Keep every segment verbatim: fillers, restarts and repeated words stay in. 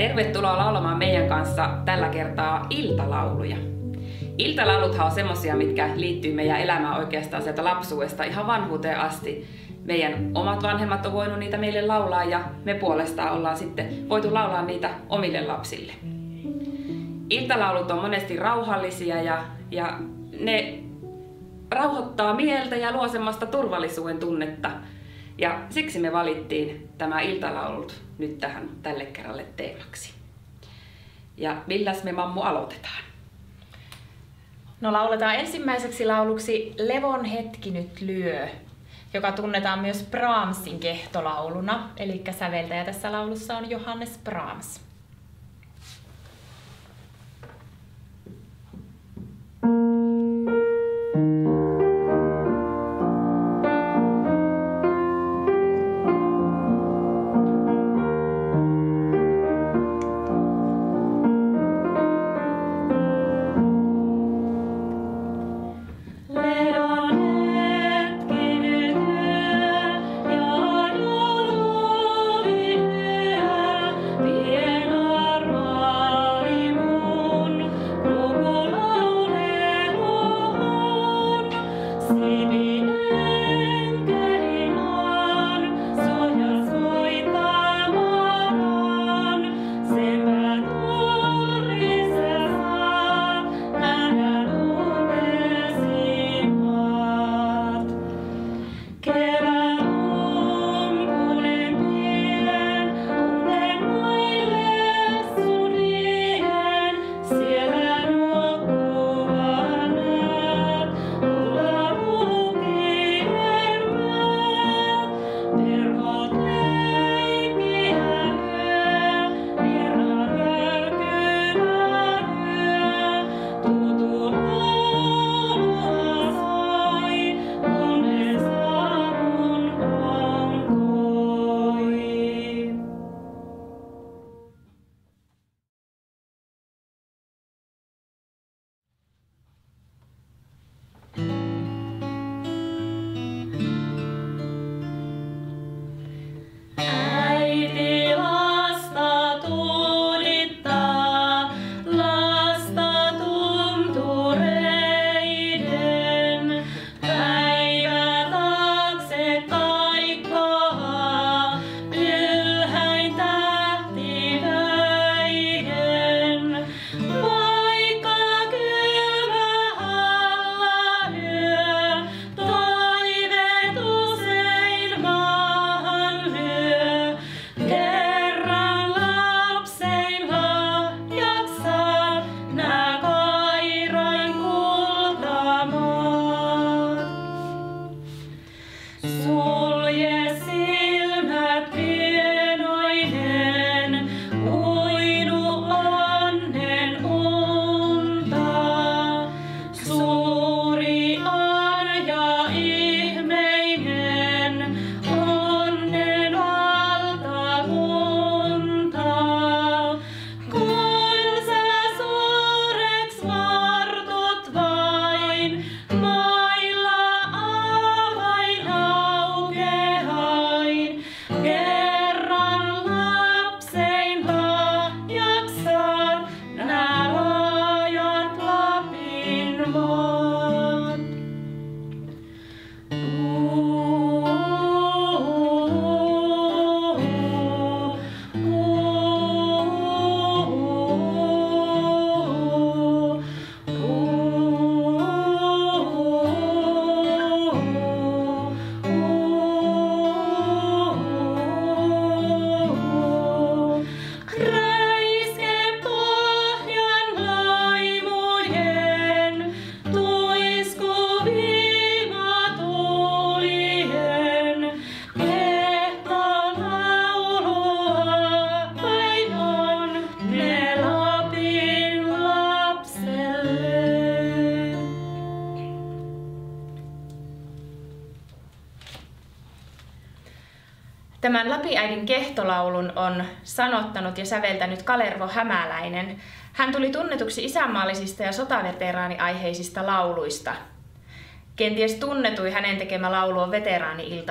Tervetuloa laulamaan meidän kanssa tällä kertaa iltalauluja. Iltalauluthan on semmosia, mitkä liittyy meidän elämään oikeastaan sieltä lapsuudesta ihan vanhuuteen asti. Meidän omat vanhemmat on voinut niitä meille laulaa ja me puolestaan ollaan sitten voitu laulaa niitä omille lapsille. Iltalaulut on monesti rauhallisia ja, ja ne rauhoittaa mieltä ja luo semmoista turvallisuuden tunnetta. Ja siksi me valittiin tämä iltalaulut nyt tähän tälle kerralle teemaksi. Ja milläs me, Mammu, aloitetaan? No lauletaan ensimmäiseksi lauluksi Levon hetki nyt lyö, joka tunnetaan myös Brahmsin kehtolauluna. Eli säveltäjä tässä laulussa on Johannes Brahms. Tämän Lapiäidin kehtolaulun on sanottanut ja säveltänyt Kalervo Hämäläinen. Hän tuli tunnetuksi isänmaallisista ja sotaveteraaniaiheisista lauluista. Kenties tunnetui hänen tekemä laulu on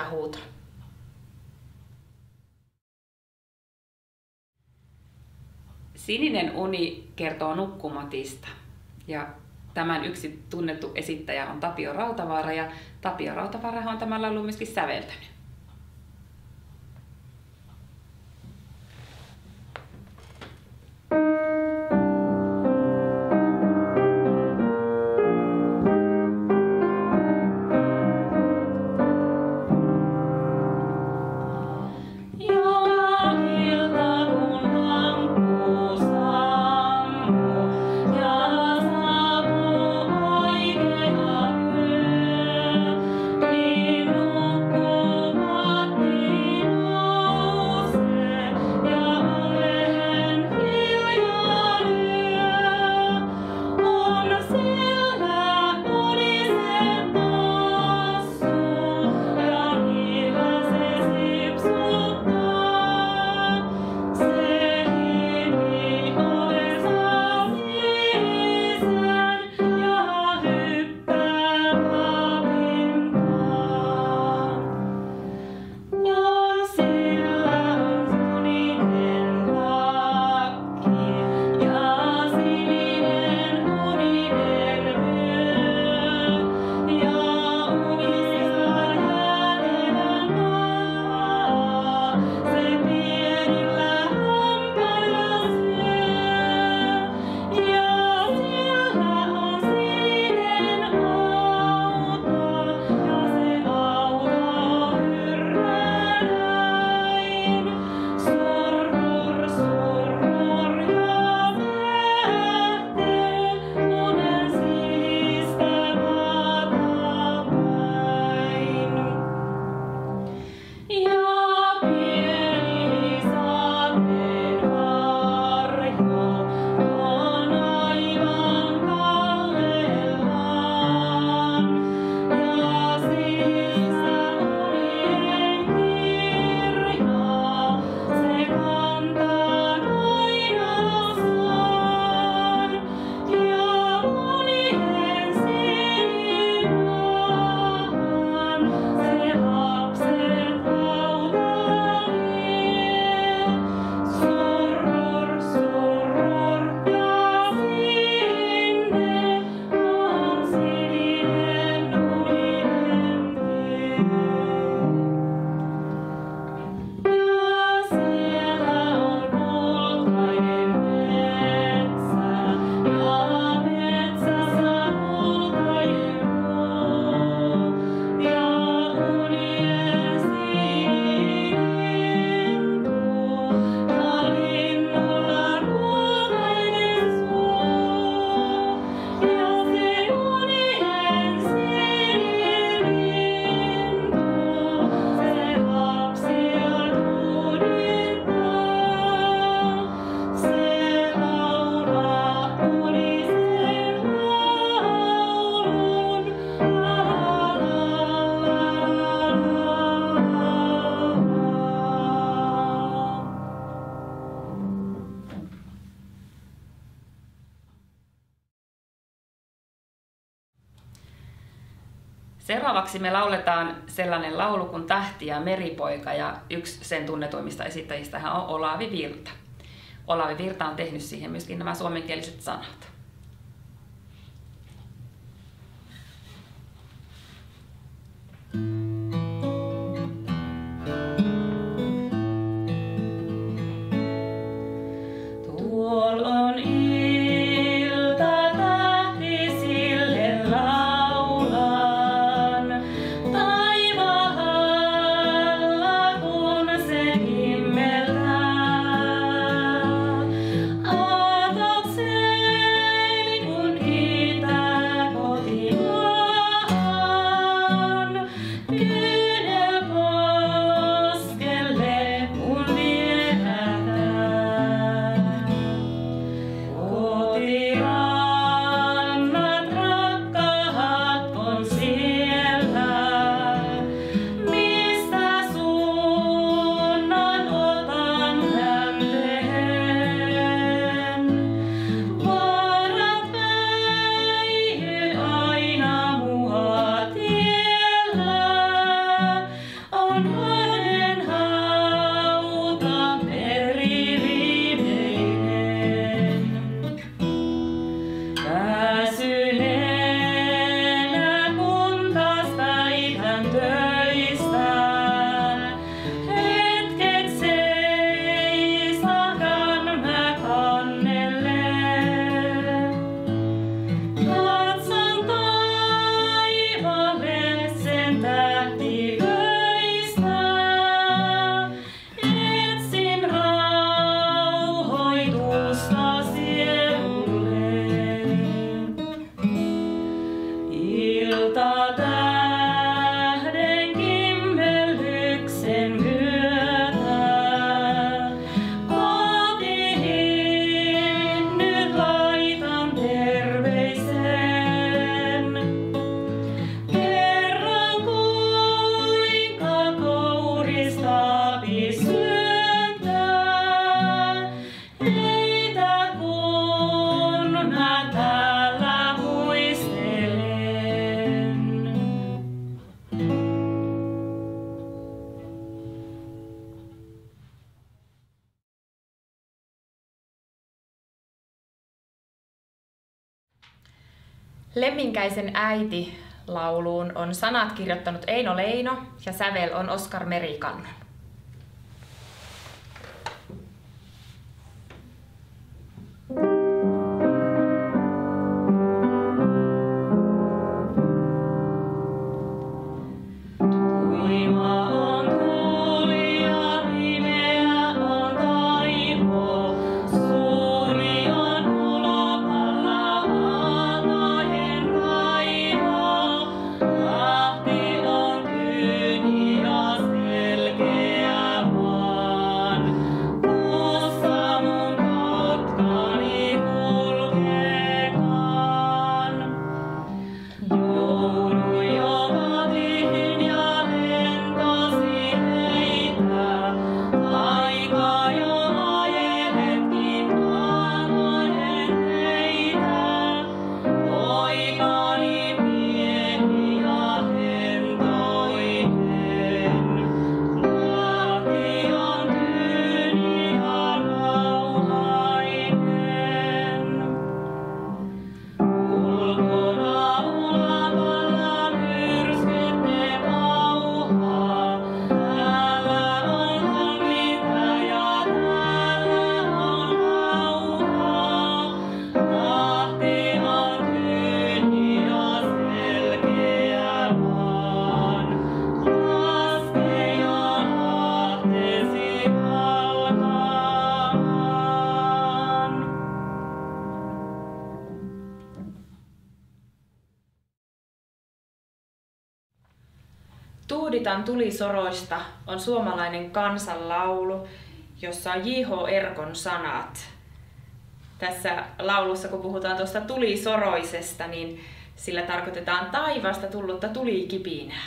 Veteraani-iltahuuto. Sininen uni kertoo nukkumatista. Ja tämän yksi tunnettu esittäjä on Tapio Rautavaara, ja Tapio Rautavaara on tämän laulun myöskin säveltänyt. Seuraavaksi me lauletaan sellainen laulu kuin Tähti ja meripoika, ja yksi sen tunnetuimmista esittäjistä on Olavi Virta. Olavi Virta on tehnyt siihen myöskin nämä suomenkieliset sanat. Aatoksen Lemminkäisen äiti -lauluun on sanat kirjoittanut Eino Leino ja sävel on Oskar Merikannon. Tuuditan tulisoroista on suomalainen kansanlaulu, jossa on J H Erkon sanat. Tässä laulussa, kun puhutaan tuosta tulisoroisesta, niin sillä tarkoitetaan taivaasta tullutta tulikipinää.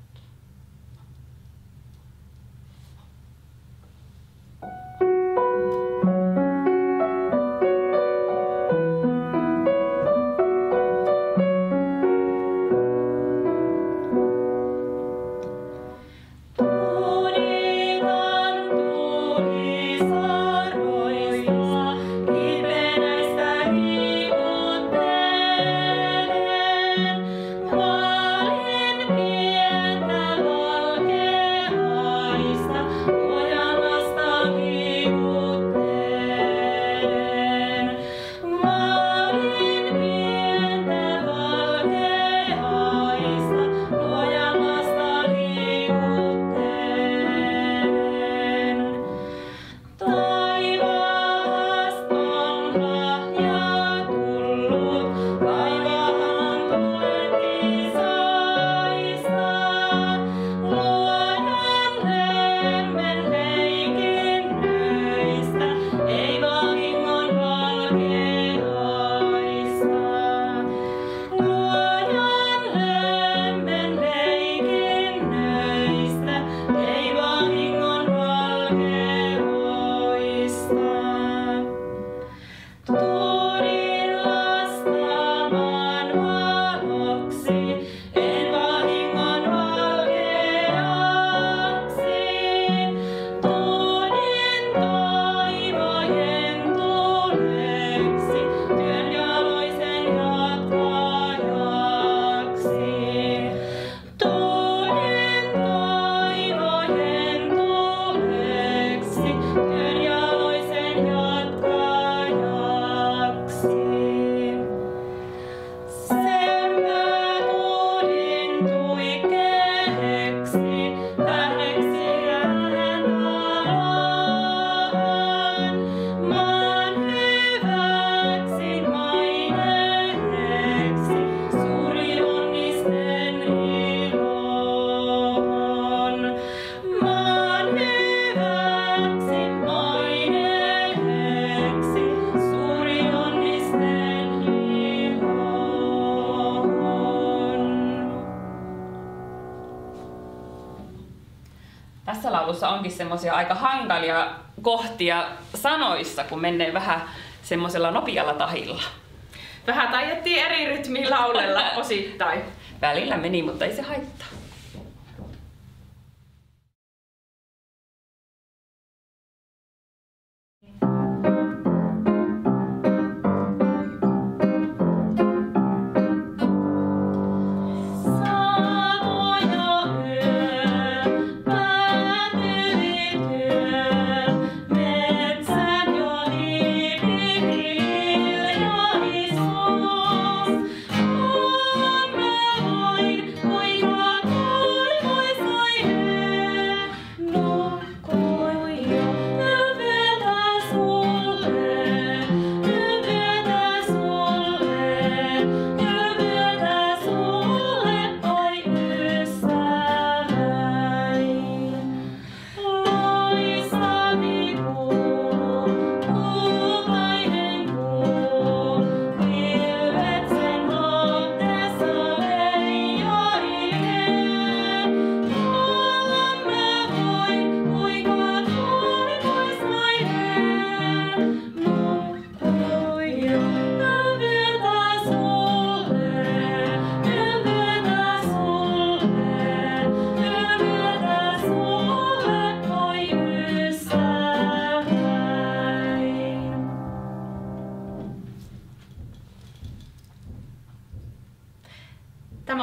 Tässä laulussa onkin semmoisia aika hankalia kohtia sanoissa, kun menee vähän semmoisella nopealla tahilla. Vähän taidettiin eri rytmiin laulella osittain. Välillä meni, mutta ei se haittaa.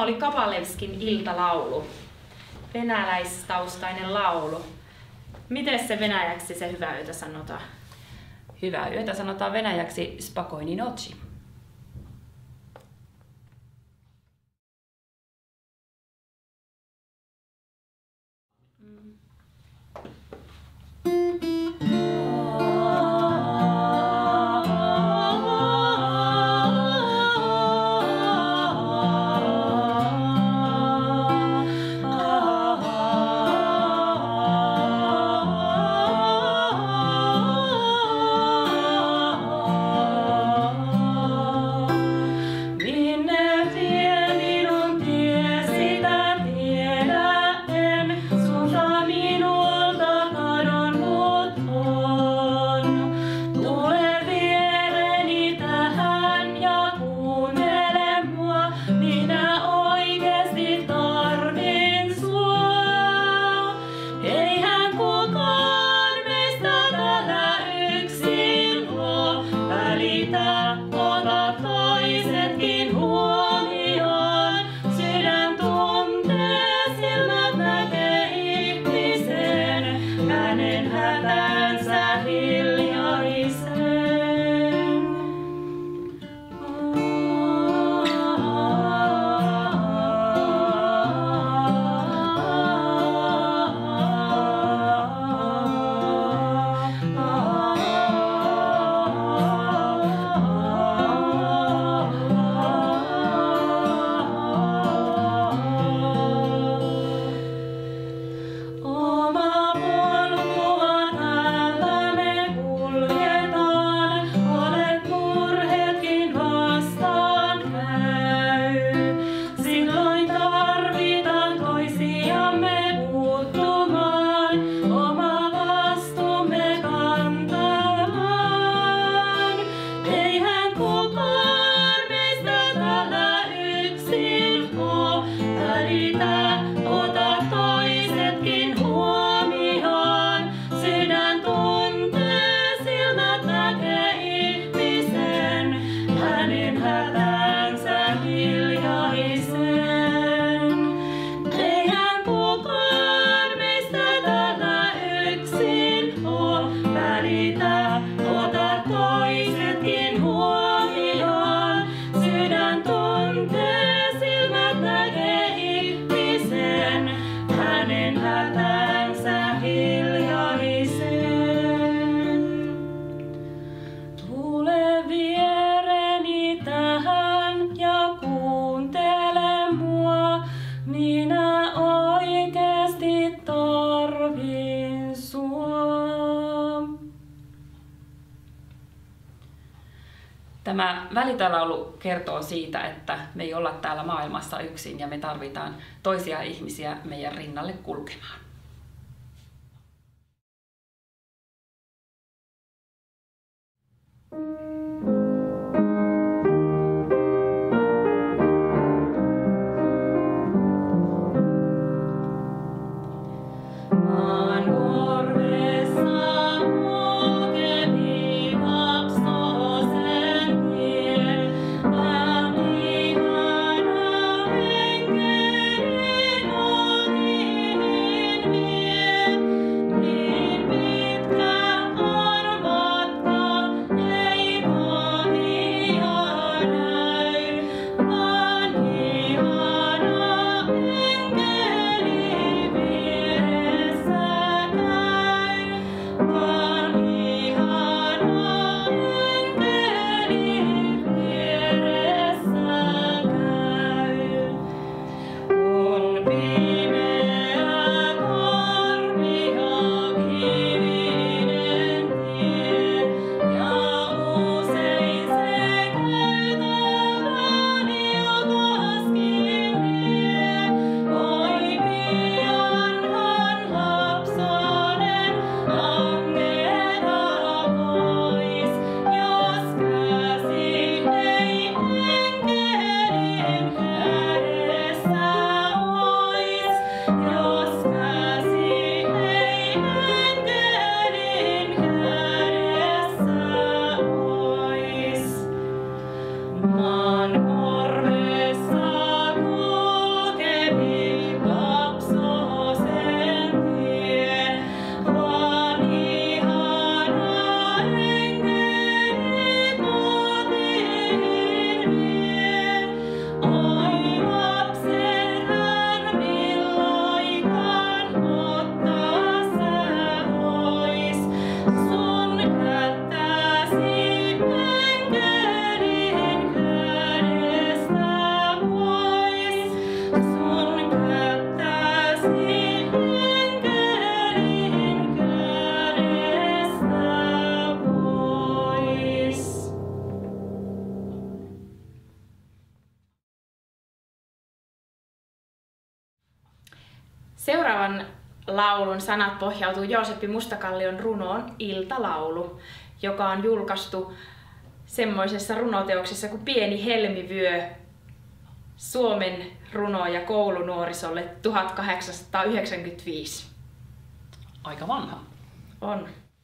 oli Kapalevskin iltalaulu, venäläistaustainen laulu. Miten se venäjäksi se hyvää yötä sanotaan? Hyvää yötä sanotaan venäjäksi spokojni noci. Tämä välitalaulu kertoo siitä, että me ei olla täällä maailmassa yksin ja me tarvitaan toisia ihmisiä meidän rinnalle kulkemaan. Thank you. Seuraavan laulun sanat pohjautuu Jooseppi Mustakallion runoon Iltalaulu, joka on julkaistu semmoisessa runoteoksessa kuin Pieni helmivyö, Suomen runoja koulunuorisolle tuhatkahdeksansataayhdeksänkymmentäviisi. Aika vanha. On.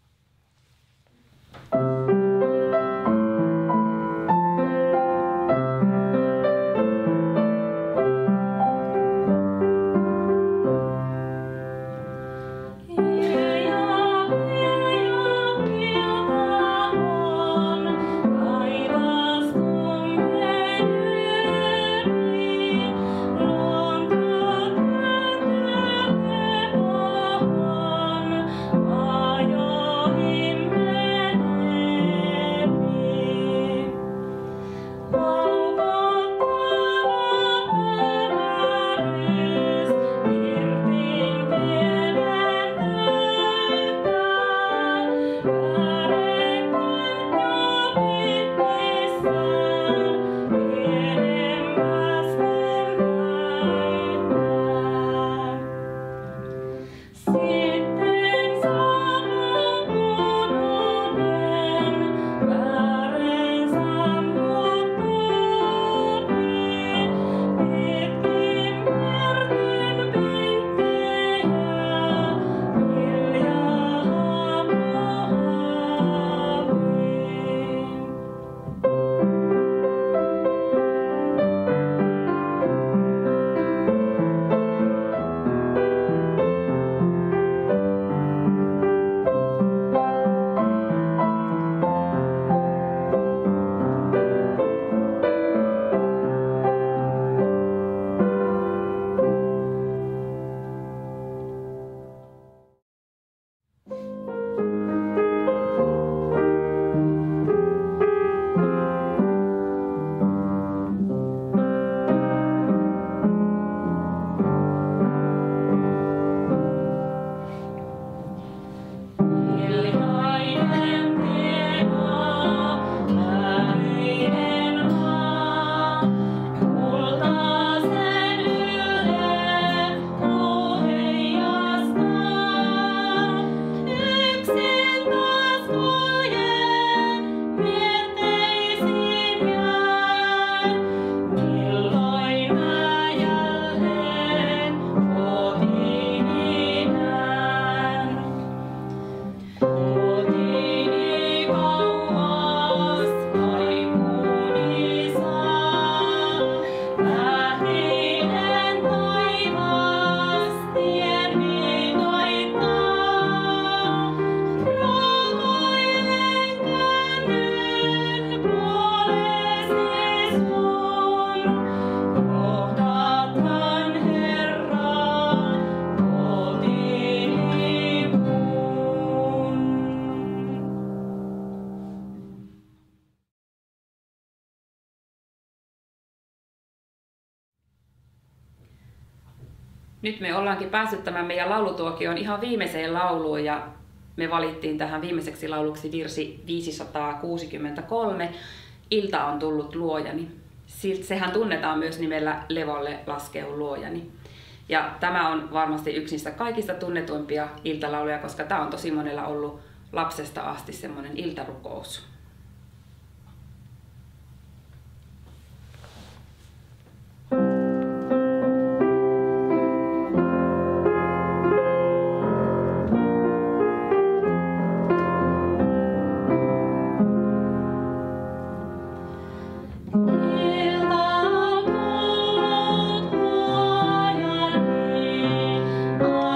Nyt me ollaankin päässyt tämän meidän laulutuokioon ihan viimeiseen lauluun ja me valittiin tähän viimeiseksi lauluksi virsi viisisataakuusikymmentäkolme, Ilta on tullut luojani. Sehän tunnetaan myös nimellä Levolle laskeu luojani. Ja tämä on varmasti yksi niistä kaikista tunnetuimpia iltalauluja, koska tämä on tosi monella ollut lapsesta asti semmoinen iltarukous.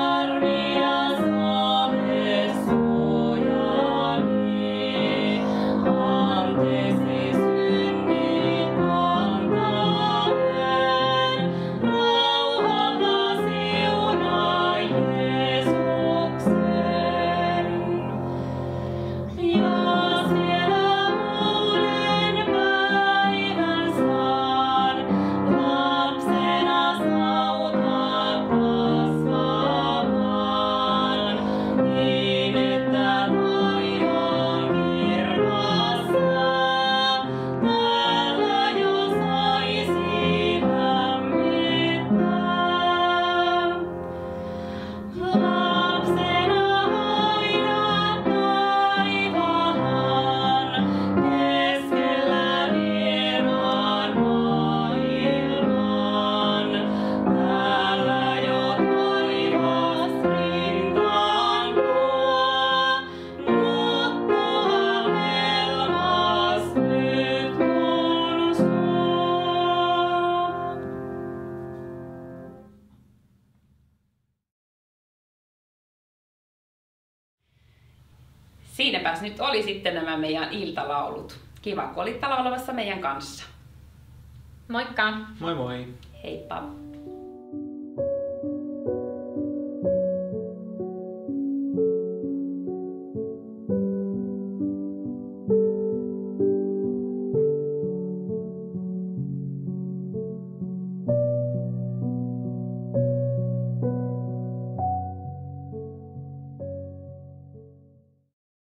Arvia Suomessa suojani. Siinäpäs nyt oli sitten nämä meidän iltalaulut. Kiva, kun olitte laulamassa meidän kanssa. Moikka! Moi moi! Heippa!